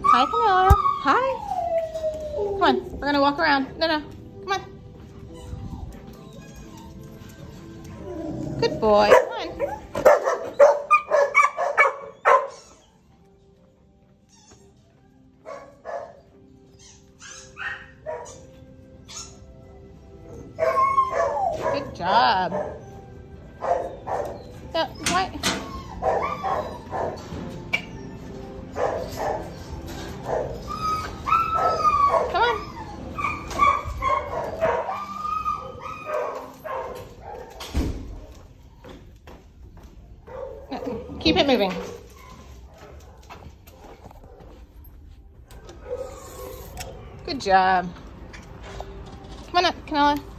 Hi, Canelo. Hi. Come on, we're gonna walk around. No, come on. Good boy, come on. Good job. No, why? Come on. No, keep it moving. Good job. Come on up, Canela.